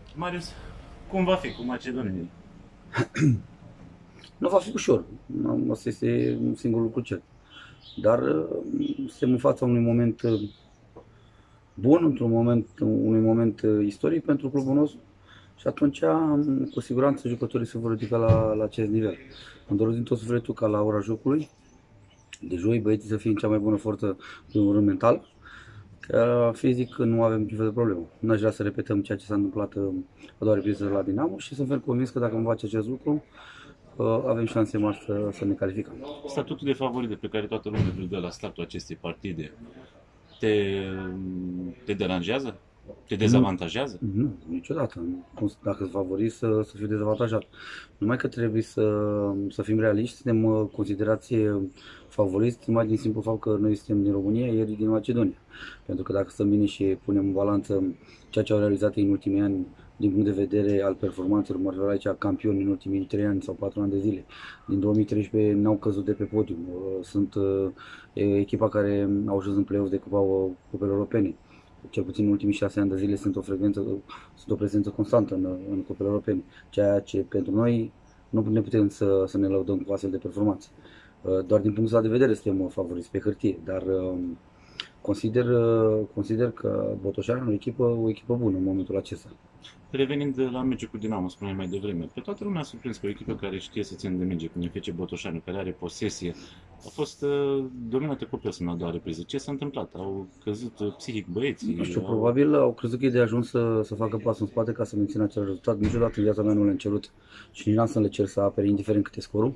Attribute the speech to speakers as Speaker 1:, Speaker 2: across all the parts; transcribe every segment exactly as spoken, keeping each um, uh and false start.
Speaker 1: Marius, cum va fi cu Macedonia?
Speaker 2: Nu va fi ușor, asta este un singur lucru cert. Dar uh, suntem în fața unui moment uh, bun, într-un moment, unui moment uh, istoric pentru clubul nostru și atunci, um, cu siguranță, jucătorii se vor ridica la, la acest nivel. Îmi doresc din tot sufletul ca la ora jocului, de joi, băieții să fie în cea mai bună forță, în primul rând mental, că fizic nu avem niciun fel de problemă. Nu aș vrea să repetăm ceea ce s-a întâmplat uh, a doua repriză la Dinamo și sunt fel convins că dacă vom face acest lucru, uh, avem șanse mari să, să ne calificăm.
Speaker 1: Statutul de favorit de pe care toată lumea îl dă la startul acestei partide te, te deranjează? Te dezavantajează?
Speaker 2: Nu, niciodată. Dacă sunt favorit, să, să fiu dezavantajat. Numai că trebuie să, să fim realiști, suntem uh, considerați favoriți numai din simplu fapt că noi suntem din România, iar din Macedonia. Pentru că dacă stăm bine și punem în balanță ceea ce au realizat ei în ultimii ani din punct de vedere al performanțelor, mă refer aici campioni în ultimii trei ani sau patru ani de zile. Din două mii treisprezece n-au căzut de pe podium. Sunt uh, echipa care au ajuns în play-off de Cupa Cupelor Europene. Cel puțin în ultimii șase ani de zile sunt o frecvență, sunt o prezență constantă în, în cupele europene, ceea ce pentru noi nu ne putem să, să ne lăudăm cu astfel de performanțe. Doar din punctul ăsta de vedere suntem favoriți pe hârtie, dar consider, consider că Botoșani e o echipă, o echipă bună în momentul acesta.
Speaker 1: Revenind la meciul cu Dinamo, spuneai mai devreme, pe toată lumea a surprins că o echipă care știe să țină de minge, cum e F C Botoșani, care are posesie, a fost uh, dominată copios în a doua repriză. Ce s-a întâmplat? Au căzut uh, psihic băieții?
Speaker 2: Nu știu,
Speaker 1: au...
Speaker 2: probabil au crezut că e de ajuns să, să facă pasul în spate ca să mențină acel rezultat. Niciodată în viața mea nu le-am cerut și nici n-am să le cer să apere, indiferent cât e scorul.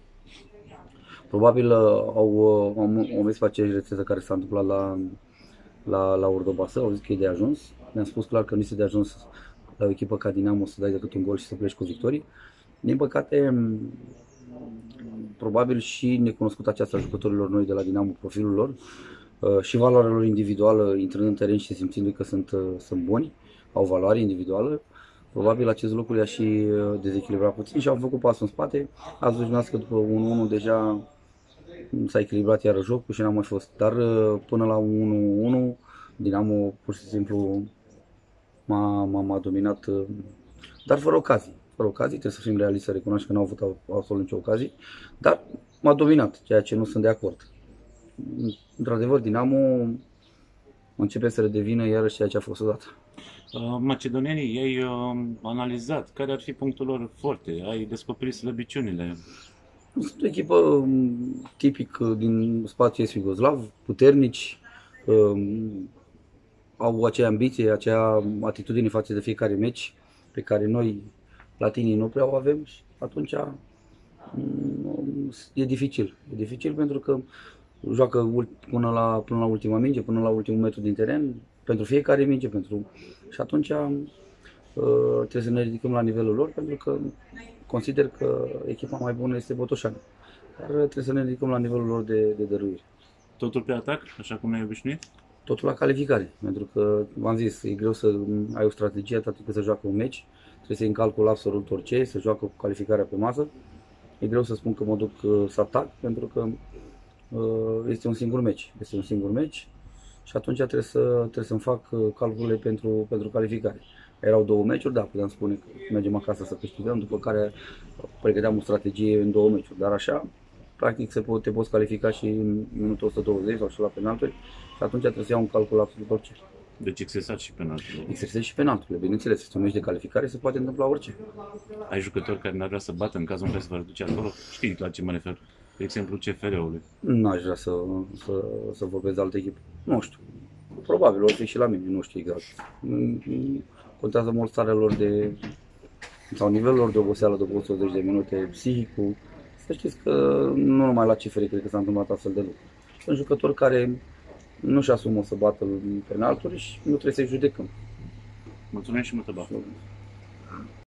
Speaker 2: Probabil uh, au, uh, au, au mers pe aceeași rețetă care s-a întâmplat la, la, la Ordobasă, au zis că e de ajuns. Ne-am spus clar că nu este de ajuns la o echipă ca Dinamo să dai decât un gol și să pleci cu victorii. Din păcate, probabil și necunoscut aceasta jucătorilor noi de la Dinamo, profilul lor, uh, și valoarea lor individuală, intrând în teren și simțindu-i că sunt, uh, sunt buni, au valoare individuală, probabil acest lucru i-a și uh, dezechilibrat puțin și au făcut pasul în spate. Ați văzut că după unu unu deja s-a echilibrat iară jocul și n-a mai fost. Dar uh, până la unu unu Dinamo pur și simplu m-a, m-a dominat, uh, dar fără ocazii. Fără ocazii, trebuie să fim realiști, să recunoaștem că n-au avut absolut nicio ocazie, dar m-a dominat, ceea ce nu sunt de acord. Într-adevăr, Dinamo începe să redevină iarăși ceea ce a fost odată.
Speaker 1: Uh, macedonienii, ei uh, analizat care ar fi punctul lor forte, ai descoperit slăbiciunile.
Speaker 2: Sunt o echipă um, tipic din spațiul est-iugoslav, puternici, um, au acea ambiție, acea atitudine față de fiecare meci pe care noi, latinii, nu prea o avem și atunci um, e dificil. E dificil pentru că joacă până la, până la ultima minge, până la ultimul metru din teren, pentru fiecare minge, pentru... și atunci uh, trebuie să ne ridicăm la nivelul lor, pentru că consider că echipa mai bună este Botoșani, dar trebuie să ne ridicăm la nivelul lor de, de dăruire.
Speaker 1: Totul pe atac, așa cum ne-ai obișnuit?
Speaker 2: Totul la calificare, pentru că, v-am zis, e greu să ai o strategie atât cât să joacă un meci, trebuie să iei în calcul absolut orice, să joacă cu calificarea pe masă. E greu să spun că mă duc să atac, pentru că este un singur meci, este un singur meci și atunci trebuie să trebuie să-mi fac calculele pentru, pentru calificare. Erau două meciuri, da, puteam spune că mergem acasă să câștigăm, după care pregăteam o strategie în două meciuri, dar așa, practic se pot, te poți califica și în minutul o sută douăzeci sau și la penalturi și atunci trebuie să iau un calcul absolut orice.
Speaker 1: Deci exersat și penaltul.
Speaker 2: Exersez și penalturile, bineînțeles, este un meci de calificare, se poate întâmpla orice.
Speaker 1: Ai jucători care n-ar vrea să bată în cazul în care se va reduce acolo? Știi la ce mă refer? De exemplu, C F R-ului.
Speaker 2: Nu aș vrea să, să, să vorbesc de alte echipe. Nu știu. Probabil, o fi și la mine, nu știu exact. Contează mult starea lor de, sau nivelul lor de oboseală după o sută douăzeci de minute, psihicul. Să știți că nu numai la C F R cred că s-a întâmplat astfel de lucruri. Sunt jucători care nu-și asumă să bată penalturi și nu trebuie să-i judecăm.
Speaker 1: Mulțumesc și multă baftă.